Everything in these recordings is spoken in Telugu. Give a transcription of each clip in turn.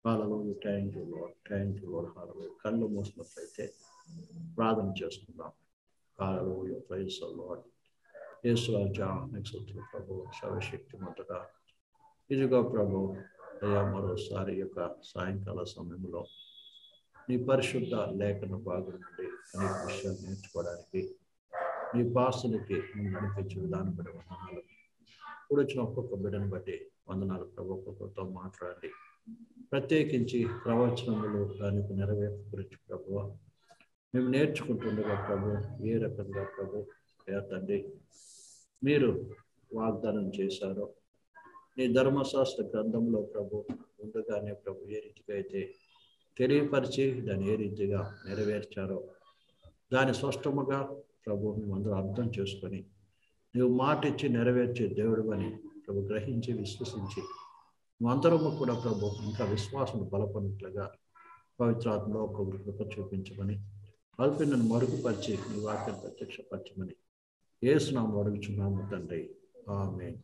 Hallelujah. Thank you lord. Thank you lord. Hallelujah. కళ్ళు మూసినట్లయితే ప్రార్థన చేసుకుందాం. Hallelujah. Praise the lord. Yesu రాజా నెక్స్ట్ ప్రభు సర్వశక్తిమంతుడా, ఇదిగో ప్రభు అయ్యా మరోసారి యొక్క సాయంకాల సమయంలో నీ పరిశుద్ధ లేఖన భాగం నుండి అనేక విషయాలు నేర్చుకోవడానికి నీ పాసులకి నువ్వు నడిపించే విధానం బట్టి వందనాలు. ఇప్పుడు వచ్చిన ఒక్కొక్క బిడ్డను బట్టి వందనాలు ప్రభు. ఒక్కొక్కరితో మాట్లాడి ప్రత్యేకించి ప్రవచనములు దానికి నెరవేర్పు గురించి ప్రభు మేము నేర్చుకుంటుండగా ప్రభు ఏ రకంగా ప్రభు తండ్రి మీరు వాగ్దానం చేశారో నీ ధర్మశాస్త్ర గ్రంథంలో ప్రభు ముందుగానే ప్రభు ఏ రీతిగా అయితే తెలియపరిచి దాన్ని ఏ రీతిగా నెరవేర్చారో దాని స్పష్టముగా ప్రభు మేమందరూ అర్థం చేసుకొని నువ్వు మాట ఇచ్చి నెరవేర్చే దేవుడు అని ప్రభు గ్రహించి విశ్వసించి మేమందరము కూడా ప్రభు ఇంకా విశ్వాసం బలపడినట్లుగా పవిత్రాత్మలో ఒక కృప చూపించమని అల్పినను మరుగుపరిచి నీ వాక్యం ప్రత్యక్షపరచమని యేసునామములో అడుగుచున్నాము తండ్రి. ఆమేన్.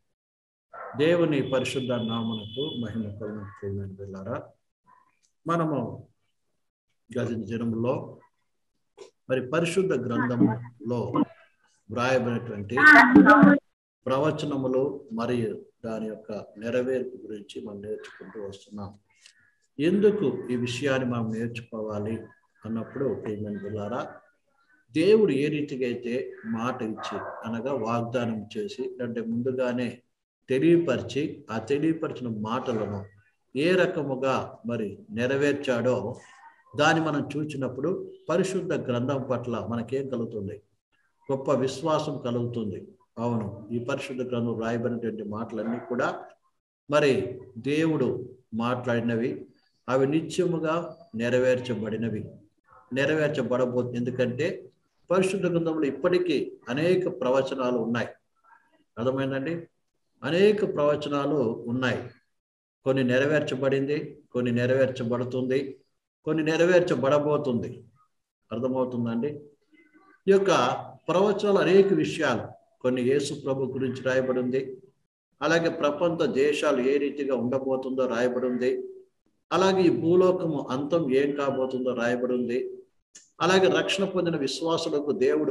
దేవుని పరిశుద్ధ నామమునకు మహిమ కలుగును వెళ్ళారా. మనము గత దినములో మరి పరిశుద్ధ గ్రంథంలో వ్రాయబడినటువంటి ప్రవచనములు మరియు దాని యొక్క నెరవేర్పు గురించి మనం నేర్చుకుంటూ వస్తున్నాం. ఎందుకు ఈ విషయాన్ని మనం నేర్చుకోవాలి అన్నప్పుడు ప్రియమైన పిల్లారా, దేవుడు ఏ రీతిగా అయితే మాట ఇచ్చి అనగా వాగ్దానం చేసి అంటే ముందుగానే తెలియపరిచి ఆ తెలియపరిచిన మాటలను ఏ రకముగా మరి నెరవేర్చాడో దాన్ని మనం చూసినప్పుడు పరిశుద్ధ గ్రంథం పట్ల మనకేం కలుగుతుంది? గొప్ప విశ్వాసం కలుగుతుంది. అవును, ఈ పరిశుద్ధ గ్రంథం రాయబడినటువంటి మాటలన్నీ కూడా మరి దేవుడు మాట్లాడినవి, అవి నిత్యముగా నెరవేర్చబడినవి, నెరవేర్చబడబోతుంది. ఎందుకంటే పరిశుద్ధ గ్రంథంలో ఇప్పటికీ అనేక ప్రవచనాలు ఉన్నాయి. అర్థమైందండి? అనేక ప్రవచనాలు ఉన్నాయి. కొన్ని నెరవేర్చబడింది, కొన్ని నెరవేర్చబడుతుంది, కొన్ని నెరవేర్చబడబోతుంది. అర్థమవుతుందండి? ఈ యొక్క ప్రవచనాలు అనేక విషయాలు, కొన్ని యేసు ప్రభు గురించి రాయబడి ఉంది, అలాగే ప్రపంచ దేశాలు ఏ రీతిగా ఉండబోతుందో రాయబడి ఉంది, అలాగే ఈ భూలోకము అంతం ఏం కాబోతుందో రాయబడి ఉంది, అలాగే రక్షణ పొందిన విశ్వాసులకు దేవుడు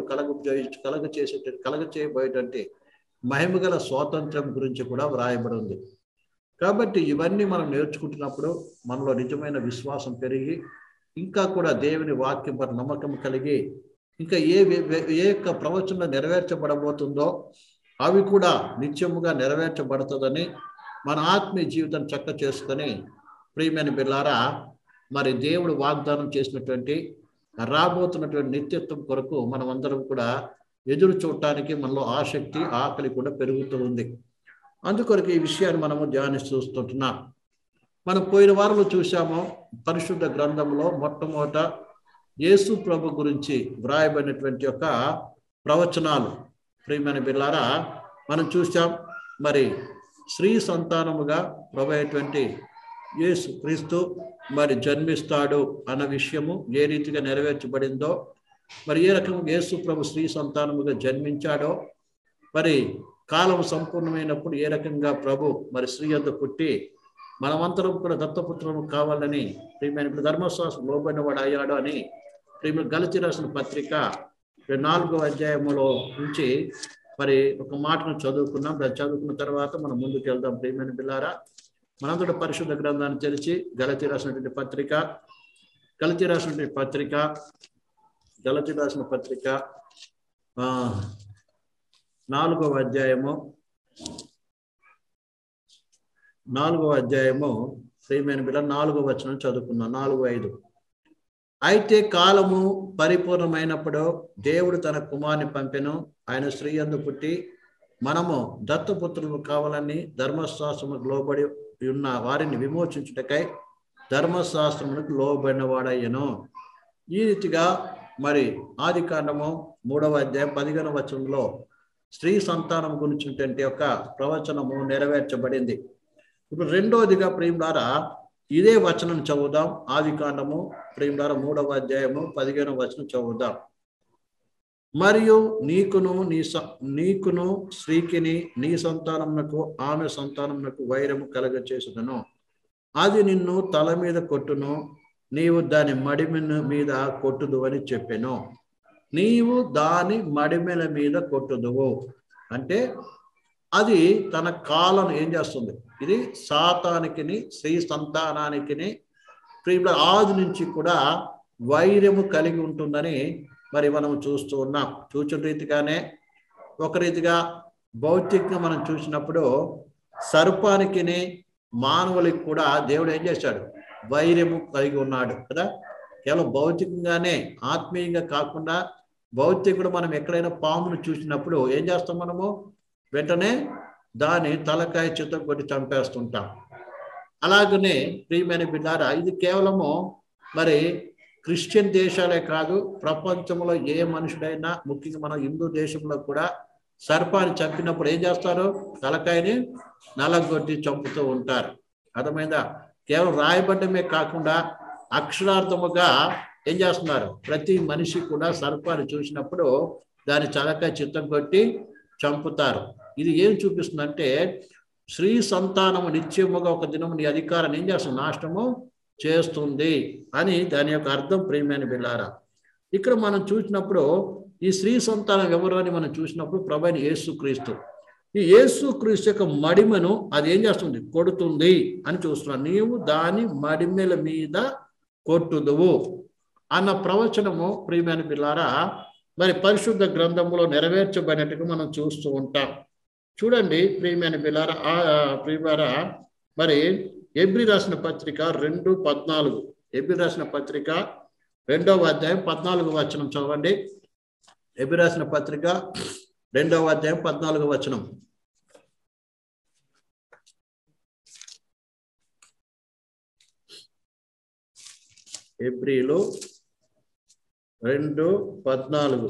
కలగచేయబోయేటువంటి మహిమగల స్వాతంత్ర్యం గురించి కూడా వ్రాయబడి ఉంది. కాబట్టి ఇవన్నీ మనం నేర్చుకుంటున్నప్పుడు మనలో నిజమైన విశ్వాసం పెరిగి ఇంకా కూడా దేవుని వాక్యం పట్ల నమ్మకం కలిగి ఇంకా ఏ యొక్క ప్రవచనం నెరవేర్చబడబోతుందో అవి కూడా నిత్యముగా నెరవేర్చబడుతుందని మన ఆత్మీయ జీవితం చక్క చేసుకొని ప్రియమైన బిడ్డలారా, మరి దేవుడు వాగ్దానం చేసినటువంటి రాబోతున్నటువంటి నిత్యత్వం కొరకు మనం అందరం కూడా ఎదురు చూడటానికి మనలో ఆసక్తి ఆకలి కూడా పెరుగుతూ ఉంది. అందుకొరకు ఈ విషయాన్ని మనము చూస్తుంటున్నాం. మనం పోయిన వారంలో చూసాము పరిశుద్ధ గ్రంథంలో మొట్టమొదట యేసు ప్రభు గురించి వ్రాయబడినటువంటి యొక్క ప్రవచనాలు. ప్రియమైన బిడ్డలారా, మనం చూసాం మరి స్త్రీ సంతానముగా ప్రభు అయినటువంటి యేసు క్రీస్తు మరి జన్మిస్తాడు అన్న విషయము ఏ రీతిగా నెరవేర్చబడిందో, మరి ఏ రకంగా యేసు ప్రభు స్త్రీ సంతానముగా జన్మించాడో, మరి కాలం సంపూర్ణమైనప్పుడు ఏ రకంగా ప్రభు మరి స్త్రీ యొద్ద పుట్టి మనమంతరం కూడా దత్తపుత్రము కావాలని ప్రియమైన ధర్మశాస్త్రం లోబడిన వాడు అయ్యాడు అని ప్రియమైన గలతీ రాసిన పత్రిక 4వ అధ్యాయములో నుంచి మరి ఒక మాటను చదువుకున్నాం. దాన్ని చదువుకున్న తర్వాత మనం ముందుకు వెళ్దాం. ప్రియమైన బిడ్డలారా, మనంతటి పరిశుద్ధ గ్రంథాన్ని తెరిచి గలతీ రాసినటువంటి పత్రిక 4వ అధ్యాయము ప్రియమైన బిడ్డ 4వ వచనం చదువుకున్నాం. 4:5. అయితే కాలము పరిపూర్ణమైనప్పుడు దేవుడు తన కుమారుని పంపెను. ఆయన స్త్రీ యందు పుట్టి మనము దత్తపుత్రులు కావాలని ధర్మశాస్త్రముకు లోబడి ఉన్న వారిని విమోచించుటకై ధర్మశాస్త్రములకు లోబడిన వాడయ్యను. ఈ రీతిగా మరి ఆదికాండము 3వ అధ్యాయం 15వ వచనంలో స్త్రీ సంతానం గురించినటువంటి యొక్క ప్రవచనము నెరవేర్చబడింది. ఇప్పుడు రెండోదిగా ప్రియులారా ఇదే వచనం చదువుదాం. ఆదికాండము ప్రియులారా 3వ అధ్యాయము 15వ వచనం చదువుదాం. మరియు నీకును స్త్రీకిని నీ సంతానమునకు ఆమె సంతానమునకు వైరము కలగచేసును. అది నిన్ను తల మీద కొట్టును, నీవు దాని మడిమెల మీద కొట్టుదు అని చెప్పెను. నీవు దాని మడిమెల మీద కొట్టుదువు అంటే అది తన కాలను ఏం చేస్తుంది? ఇది సాతానికిని స్త్రీ సంతానానికిని ప్రియుల ఆది నుంచి కూడా వైరము కలిగి ఉంటుందని మరి మనం చూస్తూ ఉన్నాం. చూచిన రీతిగానే ఒక రీతిగా భౌతికంగా మనం చూసినప్పుడు సర్పానికిని మానవులకి కూడా దేవుడు ఏం చేశాడు? వైరము కలిగి ఉన్నాడు కదా. కేవలం భౌతికంగానే, ఆత్మీయంగా కాకుండా భౌతికుడు మనం ఎక్కడైనా పామును చూసినప్పుడు ఏం చేస్తాం? మనము వెంటనే దాని తలకాయ చిత్తం కొట్టి చంపేస్తుంటాం. అలాగనే ప్రియమైన బిడ్డారా, ఇది కేవలము మరి క్రిస్టియన్ దేశాలే కాదు, ప్రపంచంలో ఏ మనుషుడైనా, ముఖ్యంగా మన హిందూ దేశంలో కూడా సర్పాన్ని చంపినప్పుడు ఏం చేస్తారు? తలకాయని నలగొట్టి చంపుతూ ఉంటారు. అర్థమైందా? కేవలం రాయబడ్డమే కాకుండా అక్షరార్థముగా ఏం చేస్తున్నారు? ప్రతి మనిషి కూడా సర్పాన్ని చూసినప్పుడు దాని తలకాయ చిత్తం కొట్టి చంపుతారు. ఇది ఏం చూపిస్తుందంటే స్త్రీ సంతానము నిత్యముగా ఒక దినం నీ అధికారాన్ని ఏం చేస్తుంది? నాశనము చేస్తుంది అని దాని యొక్క అర్థం. ప్రియమైన బిడ్డలారా, ఇక్కడ మనం చూసినప్పుడు ఈ స్త్రీ సంతానం ఎవరు అని మనం చూసినప్పుడు ప్రభువైన యేసుక్రీస్తు. ఈ యేసుక్రీస్తు యొక్క మడిమను అది ఏం చేస్తుంది? కొడుతుంది అని చూస్తున్నాం. నీవు దాని మడిమెల మీద కొట్టుదువు అన్న ప్రవచనము ప్రియమైన బిడ్డలారా మరి పరిశుద్ధ గ్రంథంలో నెరవేర్చబడినట్టుగా మనం చూస్తూ ఉంటాం. చూడండి ప్రియమైన బిడ్డలారా, ప్రియలారా, మరి ఎబ్రీ రాసిన పత్రిక 2:14, ఎబ్రీ రాసిన పత్రిక 2వ అధ్యాయం 14వ వచనం చదవండి. ఎబ్రీ రాసిన పత్రిక 2వ అధ్యాయం 14వ వచనం. ఎబ్రీలో 2:14.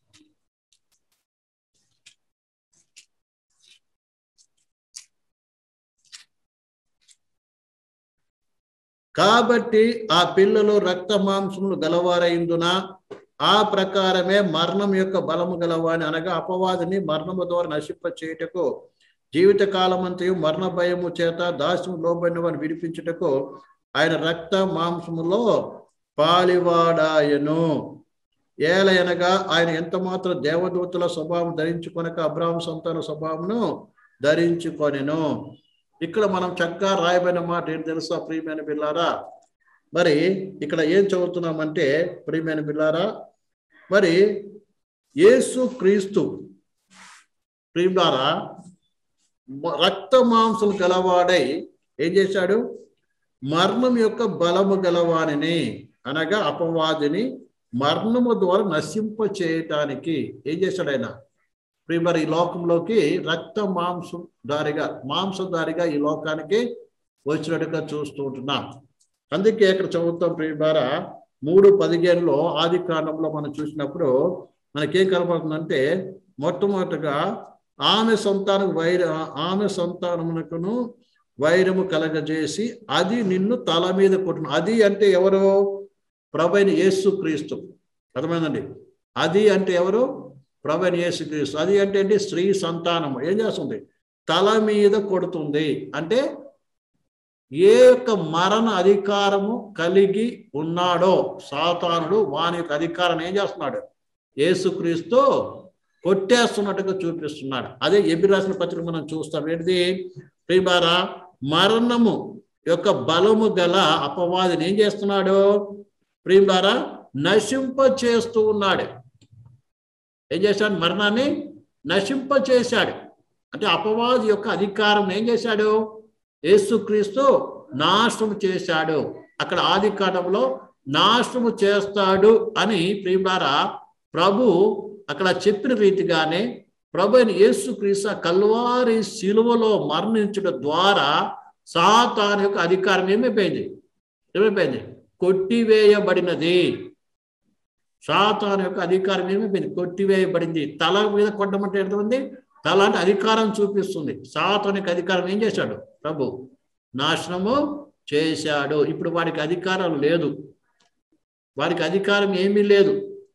కాబట్టి ఆ పిల్లలు రక్త మాంసములు గలవారైందున ఆ ప్రకారమే మరణం యొక్క బలము గలవాని, అనగా అపవాదిని మరణము ద్వారా నశింప చేయుటకు, జీవితకాలమంతయు మరణ భయము చేత దాస్యము లోబడిన వారిని విడిపించుటకు ఆయన రక్త మాంసములో పాలివాడాయను. ఏలయనగా ఆయన ఎంత మాత్రం దేవదూతల స్వభావం ధరించుకొనక అబ్రాహాము సంతాన స్వభావమును ధరించుకొనెను. ఇక్కడ మనం చక్కగా రాయబడిన మాట ఏంటి తెలుసా ప్రియమైన బిడ్డలారా? మరి ఇక్కడ ఏం చదువుతున్నామంటే ప్రియమైన బిడ్డలారా, మరి యేసు క్రీస్తు ప్రియులారా రక్త మాంసం గలవాడై ఏం చేశాడు? మరణం యొక్క బలము గలవానిని, అనగా అపవాదిని మరణము ద్వారా నశింప చేయటానికి ఏం చేశాడు ఆయన? మరి ఈ లోకంలోకి రక్త మాంసధారిగా ఈ లోకానికి వచ్చినట్టుగా చూస్తూ ఉంటున్నాం. అందుకే ఇక్కడ చదువుతాం ప్రియులారా 3:15 ఆది కాండంలో మనం చూసినప్పుడు మనకేం కనపడుతుందంటే, మొట్టమొదటిగా ఆమె సంతానమునకును వైరము కలగజేసి అది నిన్ను తల మీద కొట్టును. అది అంటే ఎవరు? ప్రభువైన యేసుక్రీస్తు. అర్థమైందండి? అది అంటే ఎవరు? ప్రభువైన యేసుక్రీస్తు. అది అంటే ఏంటి? స్త్రీ సంతానము ఏం చేస్తుంది? తల మీద కొడుతుంది. అంటే ఏ యొక్క మరణ అధికారము కలిగి ఉన్నాడో సాతానుడు, వాని యొక్క అధికారాన్ని ఏం చేస్తున్నాడు? యేసుక్రీస్తు కొట్టేస్తున్నట్టుగా చూపిస్తున్నాడు. అదే ఎబ్రీ రాసిన పత్రిక మనం చూస్తాం. ఏంటిది ప్రియలారా? మరణము యొక్క బలము గల అపవాదిని ఏం చేస్తున్నాడు ప్రియలారా? నశింప చేస్తూ ఉన్నాడు. ఏం చేశాడు? మరణాన్ని నశింప చేశాడు. అంటే అపవాది యొక్క అధికారం ఏం చేశాడు? యేసుక్రీస్తు నాశనం చేశాడు. అక్కడ ఆది కాండంలో నాశనము చేస్తాడు అని ప్రియులారా ప్రభు అక్కడ చెప్పిన రీతిగానే ప్రభు అయిన యేసుక్రీస్తు కల్వారి శిలువలో మరణించడం ద్వారా సాతాను యొక్క అధికారం ఏమైపోయింది? కొట్టివేయబడినది. సాతాను యొక్క అధికారం ఏమైపోయింది? కొట్టివేయబడింది. తల మీద కొట్టమంటే ఎంతమంది? తల అంటే అధికారం చూపిస్తుంది. సాతాను యొక్క అధికారం ఏం చేశాడు? ప్రభు నాశనము చేశాడు. ఇప్పుడు వాడికి అధికారం లేదు. వారికి అధికారం ఏమీ లేదు.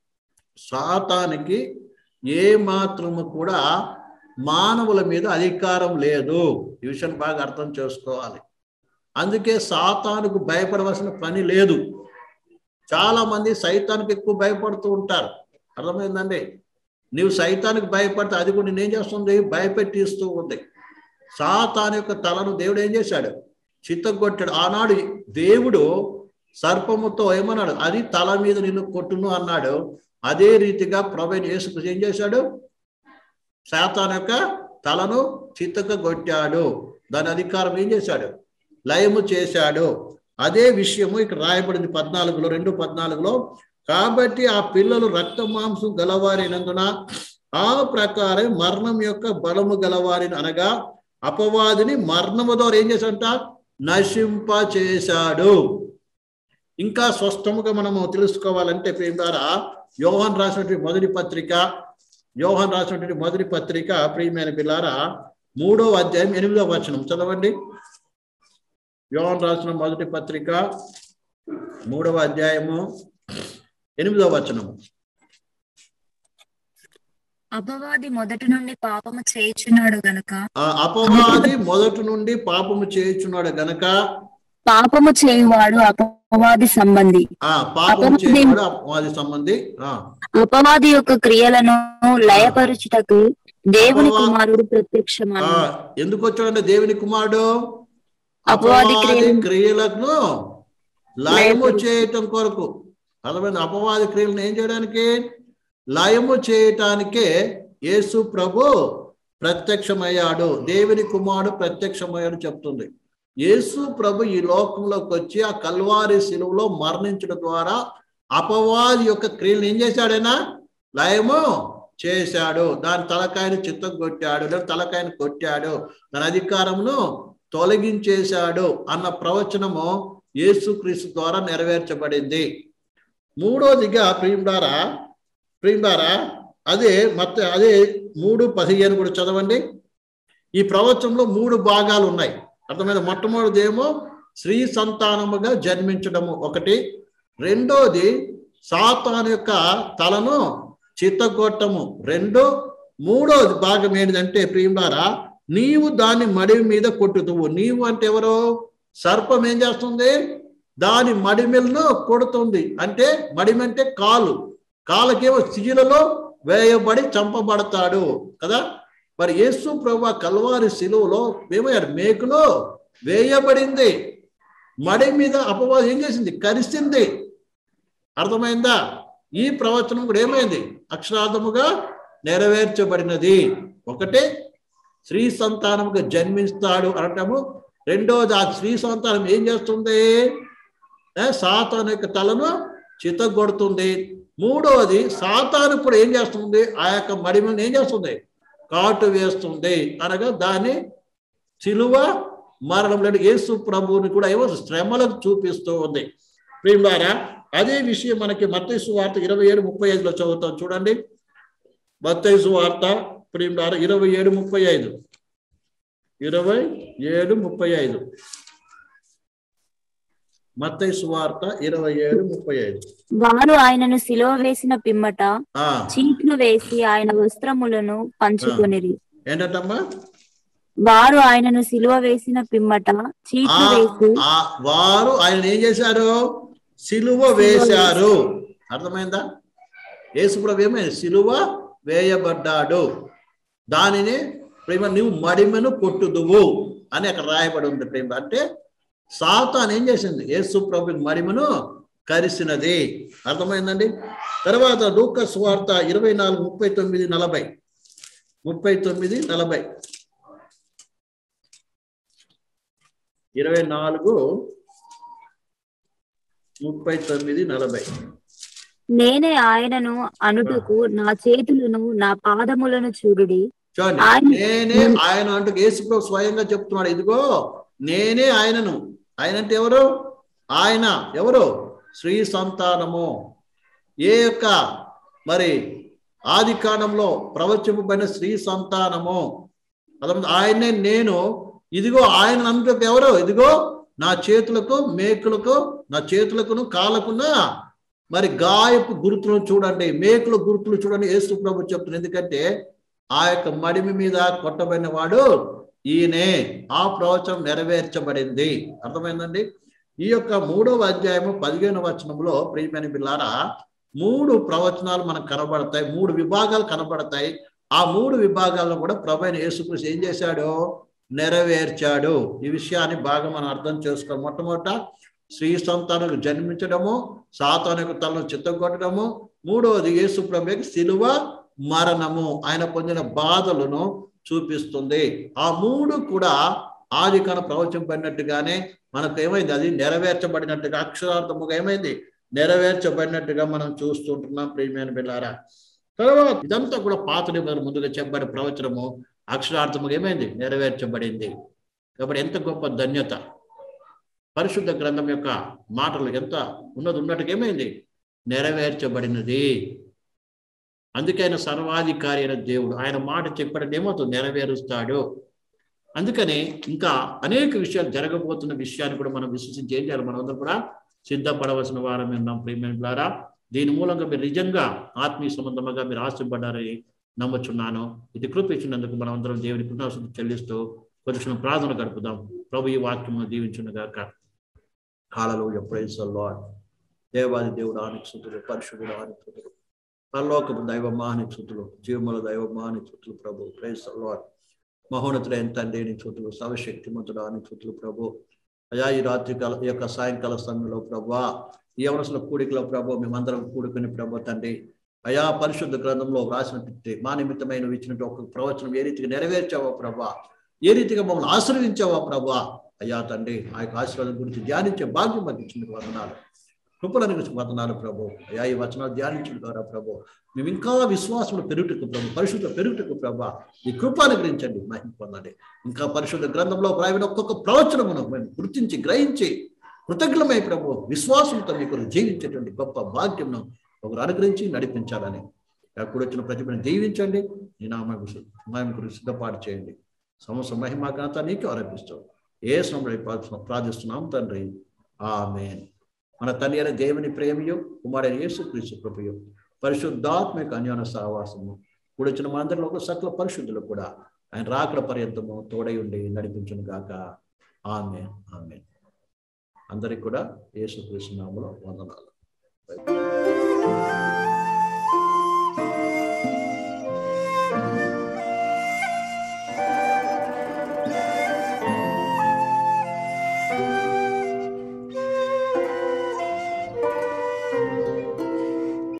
సాతానికి ఏ మాత్రము కూడా మానవుల మీద అధికారం లేదు. ఈ విషయాన్ని బాగా అర్థం చేసుకోవాలి. అందుకే సాతానుకు భయపడవలసిన పని లేదు. చాలా మంది సైతానికి ఎక్కువ భయపడుతూ ఉంటారు. అర్థమైందండి? నీవు సైతానికి భయపడితే అది కూడా నేనేం చేస్తుంది, భయపెట్టిస్తూ ఉంది. సాతాను యొక్క తలను దేవుడు ఏం చేశాడు, చిత్తగొట్టాడు. ఆనాడు దేవుడు సర్పముతో ఏమన్నాడు, అది తల మీద నిన్ను కొట్టును అన్నాడు. అదే రీతిగా ప్రభువైన యేసు ఏం చేశాడు, సాతాను యొక్క తలను చిత్తగొట్టాడు. దాని అధికారం ఏం చేశాడు, లయము చేశాడు. అదే విషయము ఇక్కడ రాయబడింది 14లో, 2:14లో. కాబట్టి ఆ పిల్లలు రక్త మాంసం గలవారినందున ఆ ప్రకారం మరణం యొక్క బలము గలవారిని, అనగా అపవాదిని మరణము ద్వారా ఏం చేశాడంట, నశింప చేశాడు. ఇంకా స్పష్టముగా మనము తెలుసుకోవాలంటే ప్రేమ ద్వారా యోహాను రాసినటువంటి మొదటి పత్రిక ప్రియమైన పిల్లారా 3వ అధ్యాయం 8వ వచనం చదవండి. యోహాను రాసిన మొదటి పత్రిక 3వ అధ్యాయము 8వ వచనము. అపవాది మొదటి నుండి పాపము చేయుచున్నాడు గనుక, పాపము చేయువాడు అపవాది సంబంధి. అపవాది యొక్క క్రియలను లయపరుచుటకు దేవుని కుమారుడు ప్రత్యక్షమయ్యాడు. ఎందుకు వచ్చాడంటే దేవుని కుమారుడు అపవాది క్రియలను లయము చేయటం కొరకు. అర్థమైంది? అపవాది క్రియలను ఏం చేయడానికి, లయము చేయటానికే యేసు ప్రభు ప్రత్యక్షమయ్యాడు. దేవుని కుమారుడు ప్రత్యక్షమయ్యాడు చెప్తుంది. యేసు ప్రభు ఈ లోకంలోకి వచ్చి ఆ కల్వారి శిలువలో మరణించడం ద్వారా అపవాది యొక్క క్రియలను ఏం చేశాడైనా, లయము చేశాడు. దాని తలకాయను చిత్తగొట్టాడు, తలకాయను కొట్టాడు, దాని అధికారమును తొలగించేశాడు అన్న ప్రవచనము యేసుక్రీస్తు ద్వారా నెరవేర్చబడింది. మూడోదిగా ప్రియులారా అదే 3:15 కూడా చదవండి. ఈ ప్రవచనంలో 3 భాగాలు ఉన్నాయి. అర్థమైంది? మొట్టమొదటిది ఏమో స్త్రీ సంతానముగా జన్మించడము ఒకటి, రెండోది సాతాను యొక్క తలను చిత్తగొట్టము 2, మూడోది భాగం ఏంటంటే ప్రియులారా నీవు దాన్ని మడిమి మీద కొట్టుతువు. నీవు అంటే ఎవరో, సర్పం ఏం చేస్తుంది, దాని మడిమెలను కొడుతుంది. అంటే మడిమి అంటే కాళ్ళకేమో శిలువలో వేయబడి చంపబడతాడు కదా. మరి యేసు ప్రభువు కల్వారి శిలువలో ఏమయ్యాడు, మేకులో వేయబడింది. మడి మీద అపవాది ఏం చేసింది, కరిసింది. అర్థమైందా? ఈ ప్రవచనం కూడా ఏమైంది, అక్షరార్థముగా నెరవేర్చబడినది. ఒకటే స్త్రీ సంతానముగా జన్మిస్తాడు అనటము, రెండోది ఆ స్త్రీ సంతానం ఏం చేస్తుంది, సాతాను యొక్క తలను చితగొడుతుంది. మూడోది సాతాను కూడా ఏం చేస్తుంది, ఆ యొక్క మడిమని ఏం చేస్తుంది, కాటు వేస్తుంది. అనగా దాన్ని సిలువ మరణం లేని యేసు ప్రభువుని కూడా ఏమో శ్రమలకు చూపిస్తూ ఉంది. ప్రియులారా అదే విషయం మనకి మత్తయి సువార్త 27:35లో చదువుతాం చూడండి. మత్తయి సువార్త ప్రియులారా 27:35 మత్తయి సువార్త 27:35. వారు ఆయనను సిలువ వేసిన పిమ్మట చీట్లు వేసి ఆయన వస్త్రములను పంచుకొనిరి. ఏంటమ్మా? వారు ఆయనను సిలువ వేసిన పిమ్మట చీట్లు వేసి వారు ఆయన ఏం చేశారు, సిలువ వేశారు. అర్థమైందా? యేసుప్రభు ఏమైంది, సిలువ వేయబడ్డాడు. దానిని ప్రేమ నువ్వు మడిమెను కొట్టుదువు అని అక్కడ రాయబడి ఉంది. ప్రేమ అంటే సాతాను ఏం చేసింది, యేసు ప్రభు మడిమను కరిసినది. అర్థమైందండి? తర్వాత లూకా సువార్త 24:39-40 24:39-40 నేనే ఆయనను అనుటకు నా చేతులను నా పాదములను చూడుడి. నేనే ఆయన అంటూ యేసు ప్రభు స్వయంగా చెప్తున్నాడు. ఇదిగో నేనే ఆయనను. ఆయన అంటే ఎవరు? ఆయన ఎవరు? స్త్రీ సంతానము. ఏ యొక్క మరి ఆది కాండంలో ప్రవచింపబడిన స్త్రీ సంతానము. ఆయనే నేను. ఇదిగో ఆయన అంటూ ఎవరు? ఇదిగో నా చేతులకు మేకులకు, నా చేతులకును కాళ్ళకున్న మరి గాయపు గుర్తులను చూడండి, మేకుల గుర్తులు చూడండి యేసు ప్రభు చెప్తున్నారు. ఎందుకంటే ఆ యొక్క మడిమి మీద కొట్టబడిన వాడు ఈయనే, ఆ ప్రవచనం నెరవేర్చబడింది. అర్థమైందండి? ఈ యొక్క 3వ అధ్యాయము 15వ వచనంలో ప్రియమైన బిడ్డలారా 3 ప్రవచనాలు మనకు కనబడతాయి, 3 విభాగాలు కనబడతాయి. ఆ 3 విభాగాలను కూడా ప్రభువైన యేసుక్రీస్తు ఏం చేశాడు? నెరవేర్చాడు. ఈ విషయాన్ని బాగా మనం అర్థం చేసుకోవాలి. మొట్టమొదట స్త్రీ సంతానకు జన్మించడము, సాతానుకు తలను చిత్తగొట్టడము, 3వది యేసు ప్రభువుకి శిలువ మరణము, ఆయన పొందిన బాధలను చూపిస్తుంది. ఆ 3 కూడా ఆదికాండం ప్రవచింపబడినట్టుగానే మనకు ఏమైంది? అది నెరవేర్చబడినట్టుగా, అక్షరార్థముగా ఏమైంది? నెరవేర్చబడినట్టుగా మనం చూస్తుంటున్నాం ప్రియమైన బిడ్డలారా. తర్వాత ఇదంతా కూడా పాత నిబంధన ముందుగా చెప్పబడిన ప్రవచనము అక్షరార్థముగా ఏమైంది? నెరవేర్చబడింది. కాబట్టి ఎంత గొప్ప ధన్యత! పరిశుద్ధ గ్రంథం యొక్క మాటలు ఎంత ఉన్నట్టుగా ఏమైంది? నెరవేర్చబడినది. అందుకే ఆయన సర్వాధికారి అయిన దేవుడు. ఆయన మాట చెప్పడం ఏమవుతుంది? నెరవేరుస్తాడు. అందుకని ఇంకా అనేక విషయాలు జరగబోతున్న విషయాన్ని కూడా మనం విశ్వసించి ఏం చేయాలి? మనందరం కూడా సిద్ధపడవలసిన వారం ఉన్నాం ప్రియమైన ద్వారా. దీని మూలంగా మీరు నిజంగా ఆత్మీయ సంబంధంగా మీరు ఆశపడ్డారని నమ్ముచున్నాను. ఇది కృప ఇచ్చినందుకు మనం అందరం దేవుని కృతజ్ఞతలు చెల్లిస్తూ కొంచెం ప్రార్థన గడుపుదాం. ప్రభు ఈ వాక్యమును దీవించునుగాక. Hallelujah, praise the lord. దేవాది దేవుడు ఆనికి స్తుతులు, పరిశుద్ధుడు ఆనికి స్తుతులు, పరలోకపు దైవమానికి స్తుతులు, జీవముల దైవమానికి స్తుతులు ప్రభు. Praise the lord. మహోన్నతుడైన తండ్రి నీకు స్తుతులు, సర్వశక్తిమంతుడు ఆనికి స్తుతులు ప్రభు. అయా ఈ రాత్రి కాల ఈ యొక్క సాయంకాల సమయంలో ప్రభువా, ఈ అవసర కూడికలో ప్రభు మేమందరం కూడుకుని ప్రభు తండ్రి, అయా పరిశుద్ధ గ్రంథంలో వ్రాసినట్టు మా నిమిత్తమైన ఇచ్చినట్టు ఒక ప్రవచనం ఏ రీతిగా నెరవేర్చావో ప్రభా, ఏ రీతిగా మమ్మల్ని ఆశీర్వదించావో ప్రభా, అయ్యా తండ్రి ఆ యొక్క ఆశీర్వాదం గురించి ధ్యానించే భాగ్యం మాకు ఇచ్చినందుకు వందనాలు, కృపలను గురించి వందనాలు ప్రభు. అయా ఈ వచనాలు ధ్యానించడం ద్వారా ప్రభు మేము ఇంకా విశ్వాసంలో పెరుగుటకు ప్రభు, పరిశుద్ధ పెరుగుటకు ప్రభా ఈ కృపను గ్రహించండి, మహిమ పొందండి. ఇంకా పరిశుద్ధ గ్రంథంలో ప్రాయమైన ఒక్కొక్క ప్రవచనమును మేము గుర్తించి గ్రహించి కృతజ్ఞమై ప్రభు విశ్వాసంతో మీకు జీవించేటువంటి గొప్ప భాగ్యంను ఒకరు అనుగ్రహించి నడిపించాలని అప్పుడు వచ్చిన ప్రతిభను దీవించండి. నీ నామం గురించి సిద్ధపాటు చేయండి. సమస్త మహిమ ఘనత నీకు ఆరోపిస్తూ ఏ సమయంలో ప్రార్థిస్తున్నాం తండ్రి, ఆమేన్. మన తండ్రి అయిన దేవుని ప్రేమయు, కుమారుడైన యేసుక్రీస్తు కృపయు, పరిశుద్ధాత్మిక అన్యోన్య సహవాసము కూడొచ్చిన మా అందరిలో ఒక సకల పరిశుద్ధులు కూడా ఆయన రాకడ పర్యంతము తోడై ఉండి నడిపించును గాక. ఆమేన్, ఆమేన్. అందరికి కూడా యేసుక్రీస్తు నామములో వందనాలు.